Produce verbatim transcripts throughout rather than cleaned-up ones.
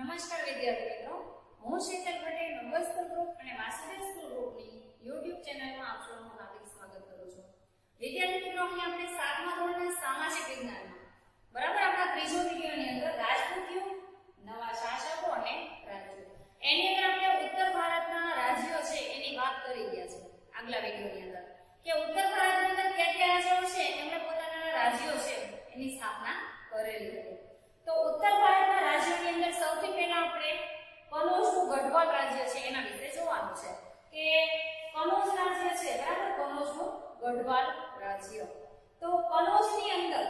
નમસ્કાર વિદ્યાર્થી મિત્રો, હું Sheetal Patel number school group અને વાસુદેવ સ્કૂલ ગ્રુપની YouTube ચેનલમાં આપ સૌનું હાર્દિક સ્વાગત કરું છું. વિદ્યાર્થી મિત્રો, અહીં આપણે સાતમા ધોરણના સામાજિક વિજ્ઞાનમાં બરાબર આપણા ત્રીજો વિડિયોની અંદર રાજપૂતીઓ, નવા શાસકો અને રાજ્યો એની અંદર આપણે ઉત્તર ભારતના રાજ્યો છે એની વાત કરી ગયા છે આગલા વિડિયોની અંદર કે ઉત્તર ભારતની અંદર કયા કયા રાજ્યો છે એમણે પોતાના રાજ્યો છે એની સ્થાપના કરેલી હતી. તો ઉત્તર ભારતના રાજ્યોની અંદર સૌથી પહેલા આપણે કનોજનું ગઢવાલ રાજ્ય છે એના વિશે જોવાનું છે કે કનોજ રાજ્ય છે બરાબર, કનોજનું ગઢવાલ રાજ્ય. તો કનોજની અંદર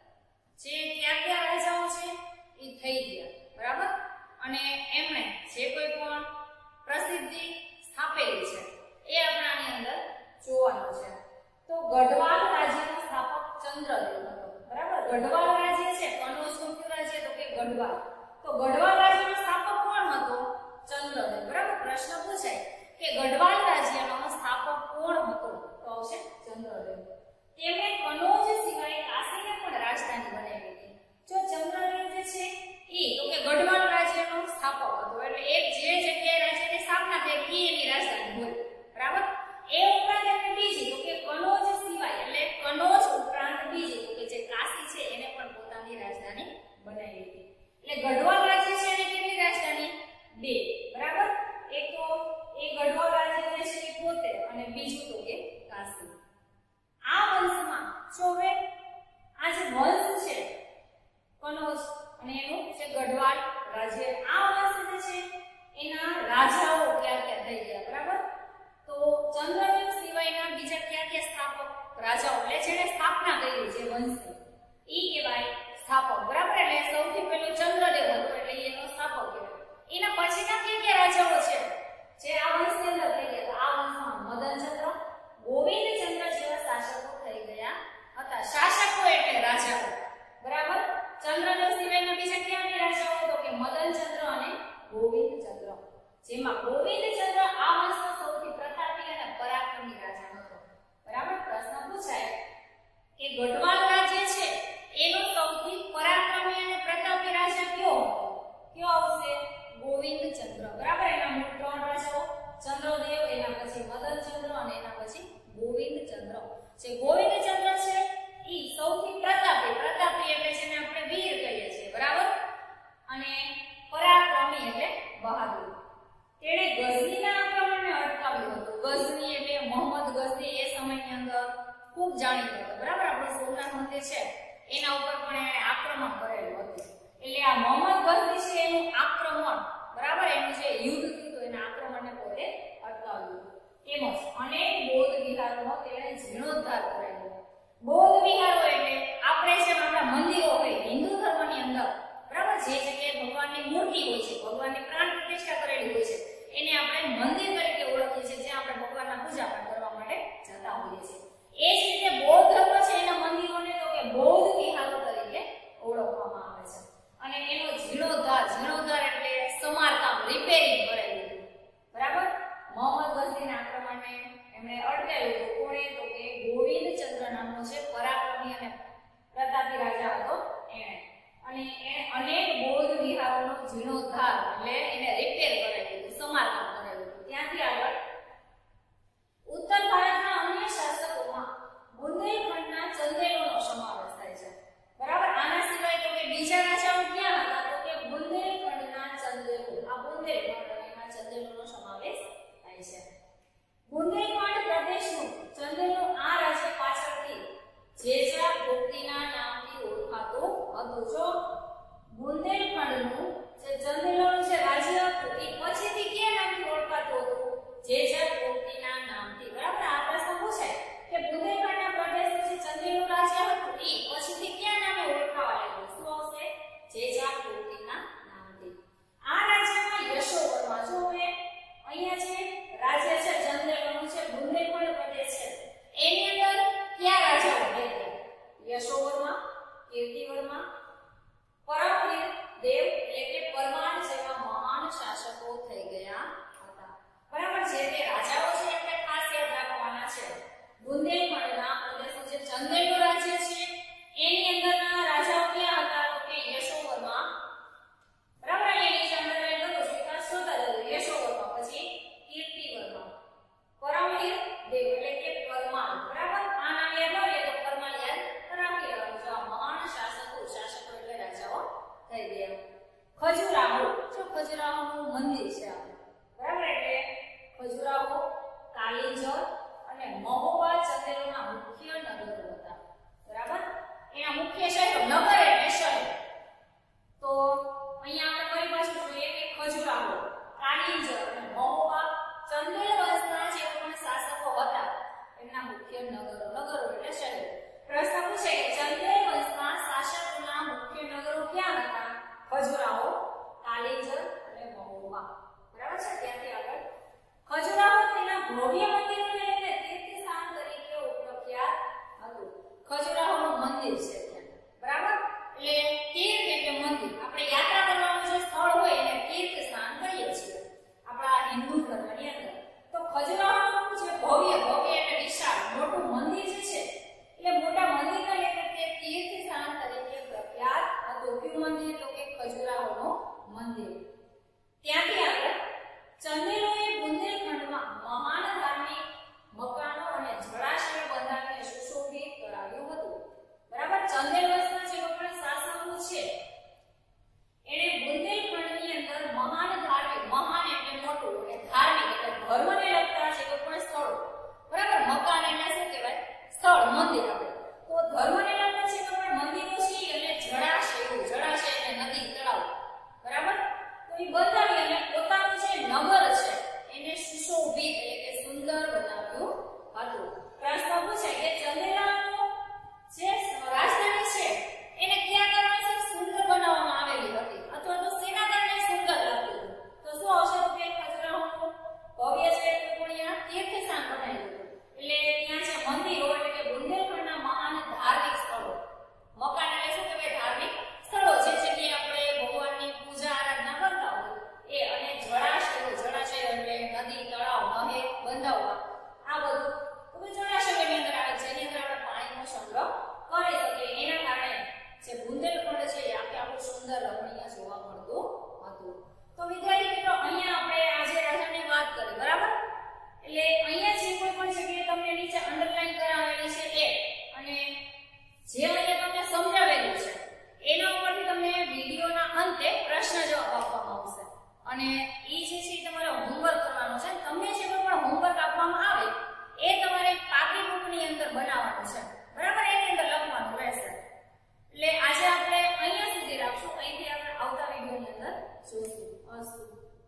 જે કયા કયા રાજાઓ છે એ થઈ ગયા બરાબર, અને એમણે જે કોઈ પણ પ્રસિદ્ધિ સ્થાપેલી છે એ આપણાની અંદર જોવાનું છે. તો ગઢવાલ રાજ્યનો સ્થાપક ચંદ્રદેવ હતો બરાબર. ગઢવાલ રાજ્ય છે, કનોજનું કયું રાજ્ય તો કે ગઢવાલ. તો ગઢવાલ રાજ્યનો સ્થાપક કોણ હતો? ચંદ્રદેવ બરાબર. પ્રશ્ન પૂછાય કે ગઢવાલ રાજ્યનો સ્થાપક કોણ હતો તો આવશે ચંદ્રદેવ. તેમણે કનોજ સિવાય કાશીને પણ રાજધાની બનાવી હતી. જો ચંદ્રદેવ જે છે ઈ તો કે ગઢવાલ રાજ્યનો સ્થાપક હતો, એટલે એક જે જગ્યાએ રાજ્યની સ્થાપના થઈ એની રાજધાની હોય બરાબર. એ ઉપરાંત એમને બીજી તો કે કનોજ સિવાય એટલે કનોજ ઉપરાંત બીજી તો કે જે કાશી છે એને પણ પોતાની રાજધાની બનાવી હતી. એટલે ગઢવાલ રાજ્ય છે એને કેટલી રાજધાની? બે બરાબર. એક તો એ ગઢવાલ રાજ્ય જે છે એ પોતે અને બીજું તો કે કાશી. આ વંશમાં જો હવે આ જે વંશ છે કનોજ અને એનું છે ગઢવાલ રાજ્ય, આ વંશ જે છે એના રાજાઓ ક્યાં ક્યાં થઈ ગયા બરાબર. તો ચંદ્રદેવ સિવાયના બીજા કયા કયા સ્થાપક રાજાઓ એટલે જેને સ્થાપના કરી છે વંશની ઈ કહેવાય સ્થાપક બરાબર. એટલે સૌથી પહેલો ચંદ્રદેવ હતો એટલે એનો સ્થાપક કહેવાય. એના પછીના કયા કયા રાજાઓ છે જે આ વંશની અંદર થઈ ગયા? આ વંશમાં મદનચંદ્ર, ગોવિંદચંદ્ર જેવા શાસકો થઈ ગયા હતા. શાસકો એટલે રાજાઓ બરાબર. ચંદ્રદેવ સિવાયના બીજા કયા રાજાઓ તો કે મદનચંદ્ર અને ગોવિંદચંદ્ર, જેમાં ગોવિંદચંદ્ર આ વંશનો સૌથી પ્રતાપી અને પરાક્રમી રાજા હતો બરાબર. પ્રશ્ન પૂછાય કે ગઢવાલ રાજ્ય છે એનો સૌથી પરાક્રમી અને પ્રતાપી રાજા કયો હતો? કયો આવશે? ગોવિંદચંદ્ર બરાબર. એના મૂળ ત્રણ રાજાઓ ચંદ્રદેવ, એના પછી મદનચંદ્ર અને એના પછી ગોવિંદચંદ્ર. જે ગોવિંદચંદ્ર છે ઈ સૌથી પ્રતાપી, પ્રતાપી એટલે જેને આપણે વીર કહીએ છીએ બરાબર, અને પરાક્રમી એટલે બહાદુર. તેણે ગઝનીના આક્રમણને અટકાવ્યું હતું. ગઝની એટલે મોહમ્મદ ગઝની એ સમયની અંદર ખૂબ જાણીતો હતો બરાબર. આપણું સોમનાથ મંદિર છે એના ઉપર પણ એણે આક્રમણ કરેલું હતું. એટલે આ મોહમ્મદ ગઝની છે એનું આક્રમણ બરાબર, એનું જે યુદ્ધ થયું તો એના આક્રમણને પોતે અટકાવ્યું. તેમજ અનેક બૌદ્ધ વિહારોનો તેણે જીર્ણોદ્ધાર કરાવ્યો. બૌદ્ધ વિહારો એટલે આપણે જેમ આપણા મંદિરો હોય હિન્દુ ધર્મની અંદર બરાબર, જે જગ્યાએ ભગવાનની મૂર્તિ હોય છે, ભગવાનની પ્રાણ પ્રતિષ્ઠા કરેલી હોય છે એને આપણે મંદિર તરીકે ઓળખીએ છીએ, જ્યાં આપણે ભગવાનના પૂજા પાઠ કરવા માટે જતા હોઈએ છીએ. એ જ રીતે બૌદ્ધ ધર્મ છે એના મંદિરોને તો કે બૌદ્ધ વિહારો તરીકે ઓળખવામાં આવે છે. અને એનો જીર્ણોદ્ધાર, જીર્ણોદ્ધાર એટલે સમારકામ, રિપેરિંગ કરેલું બરાબર. મોહમ્મદ ગઝનીના આક્રમણને એમણે અટકાવ્યું હતું. કોણે તો કે ગોવિંદચંદ્ર નામનો છે પરાક્રમી અને પ્રતાપી રાજા હતો એણે. અને એણે અનેક બૌદ્ધ વિહારોનો જીર્ણોદ્ધાર એટલે એને રિપેર કરેલું, સમારકામ કરેલું. ત્યાંથી આગળ ઉત્તર ભારતના અન્ય શાસકોમાં બુંદેલખંડના ચંદેલોનો સમાવેશ થાય છે બરાબર. આના સિવાય તો કે બીજા રાજાઓ ક્યાં હતા તો કે બુંદેલખંડના ચંદેલો, આ બુંદેલખંડ અને એમાં ચંદેલોનો સમાવેશ થાય છે. બુંદેલખંડ પ્રદેશનું ચંદેલો આ રાજ્ય પાછળથી જેજા ભોક્તિના નામથી ઓળખાતું હતું. જો બુંદેલખંડનું જે ચંદેલોનું જે રાજ્ય હતું એ પછીથી કયા નામથી ઓળખાતું હતું? જેજા ભોક્તિના નામથી બરાબર. આ પ્રશ્ન પૂછાય કે બુંદેલખંડના પ્રદેશનું જે ચંદેલો રાજ્ય હતું એ પછીથી કયા નામે ઓળખાવા લાગ્યું? શું આવશે? જેજા ભોક્તિના નામથી. આ રાજ્યમાં યશોવર્મા, જો હવે અહીંયા જે રાજ્ય છે ચંદેલોનું છે બુંદેલખંડ પ્રદેશ છે એની અંદર કયા રાજાઓ થઈ ગયા? યશોવર્મા, કીર્તિવર્મા, પરમવીર દેવ એટલે કે પરમાર જેવા મહાન શાસકો થઈ ગયા હતા બરાબર. જે તે રાજાઓ છે આપણે ખાસ યાદ રાખવાના છે. બુંદેલખંડના પ્રદેશનું જે ચંદેલો રાજ્ય છે એની અંદરના રાજાઓ ક્યાં હતા તો કે યશોવર્મા બરાબર. એની ખજુરાહો, જો ખજુરાહોનું મંદિર છે આ, બરાબર. એટલે ખજુરાહો, કાલિંજર અને મહોબા ચંદેલોના મુખ્ય નગરો હતા, બરાબર. એના મુખ્ય શહેરો, નગર એટલે શહેર. તો અહીંયા આપણે ફરી પાછું જોઈએ કે ખજુરાહો, કાલિંજર અને મહોબા ચંદેલ વંશના જે પણ શાસકો હતા એમના મુખ્ય નગરો, નગરો એટલે શહેરો. પ્રશ્ન પૂછે કે ચંદેલ વંશના શાસકોના મુખ્ય નગરો ક્યાં હતા? ખજુરાહો, કાલિંજર અને મહોબા, બરાબર છે. ત્યાંથી આગળ ખજુરાહો તેના ભવ્ય મંદિરોને લઈને તીર્થસ્થાન તરીકે પ્રખ્યાત હતું. ખજુરાહોનું મંદિર છે ત્યાં, બરાબર. એટલે તીર્થ એટલે મંદિર. આપણે યાત્રા કરવાનું જે સ્થળ હોય એને તીર્થસ્થાન કહીએ છીએ આપણા હિન્દુ ધર્મની અંદર. તો ખજુરાહોનું જે ભવ્ય, ભવ્ય એટલે વિશાળ મોટું મંદિર જે છે એટલે મોટા મંદિરને લઈને તે તીર્થસ્થાન તરીકે પ્રખ્યાત હતું. કયું મંદિર? તો કે ખજુરાહોનું મંદિર. ત્યાંથી આગળ ચંદેલોએ બુંદેલખંડમાં મહાન ધાર્મિક મકાનો અને જળાશયો બંધાવીને સુશોભિત કરાવ્યું હતું, બરાબર. ચંદેલ વંશના જે પણ શાસકો છે એણે બુંદેલખંડની અંદર મહાન ધાર્મિક, મહાન એટલે મોટું અને ધાર્મિક એટલે ધર્મને લગતા જે પણ સ્થળો, બરાબર. મકાન એટલે શું કહેવાય? સ્થળ, મંદિર. આપણે તો ધર્મને લગતા જે પણ મંદિરો છે અને જળાશયો, જળાશય એટલે નદી, તળાવ, બરાબર. તો એ બંધાવી અને પોતાનું જે નગર છે એને સુશોભિત એટલે કે સુંદર બનાવ્યું હતું. પ્રશ્ન પૂછાય કે ચંદેલાનું જે રાજધાની છે એને કયા કારણસર સુંદર બનાવવામાં આવેલી હતી અથવા તો શેના કારણે સુંદર લાગતું? તો શું આવશે? કે ખજુરાહોનું ભવ્ય છે તો પણ અહીંયા તીર્થસ્થાન બનાવ્યું હતું. એટલે ત્યાં છે મંદિરો એટલે કે બુંદેલખંડના મહાન ધાર્મિક સ્થળો, મકાન એટલે શું કહેવાય? ધાર્મિક સ્થળો, જે જગ્યાએ આપણે ભગવાનની પૂજા આરાધના કરતા હોય એ, અને જળાશયો, જળાશયો એટલે નદી, તળાવ, નહેર બંધાવવા, આ બધું તો જળાશયોની અંદર આવે છે જેની અંદર આપણે પાણીનો સંગ્રહ કરી શકીએ. એના કારણે જે બુંદેલખંડ છે એ આખે આખું સુંદર રમણીય જોવા મળતું હતું. તો વિદ્યાર્થી મિત્રો, અહીંયા આપણે આજે રાજ્યની વાત કરી, બરાબર. એટલે અહીંયા જે કોઈ પણ જગ્યાએ તમને નીચે અંડરલાઈન કરાવેલી છે એ, અને જે અહીંયા તમને સમજાવેલું છે એના ઉપરથી તમને વિડિયોના અંતે પ્રશ્ન જવાબ આપવામાં આવશે અને એ જે છે તમારે હોમવર્ક કરવાનું છે. તમને જે પણ હોમવર્ક આપવામાં આવે એ તમારે પાકી બુકની અંદર બનાવવાનું છે, બરાબર. એની અંદર લખવાનું રહેશે. એટલે આજે આપણે અહીંયા સુધી રાખશું. અહીંથી આપણે આવતા વિડિયોની અંદર જોઈશું. અસ્તુ.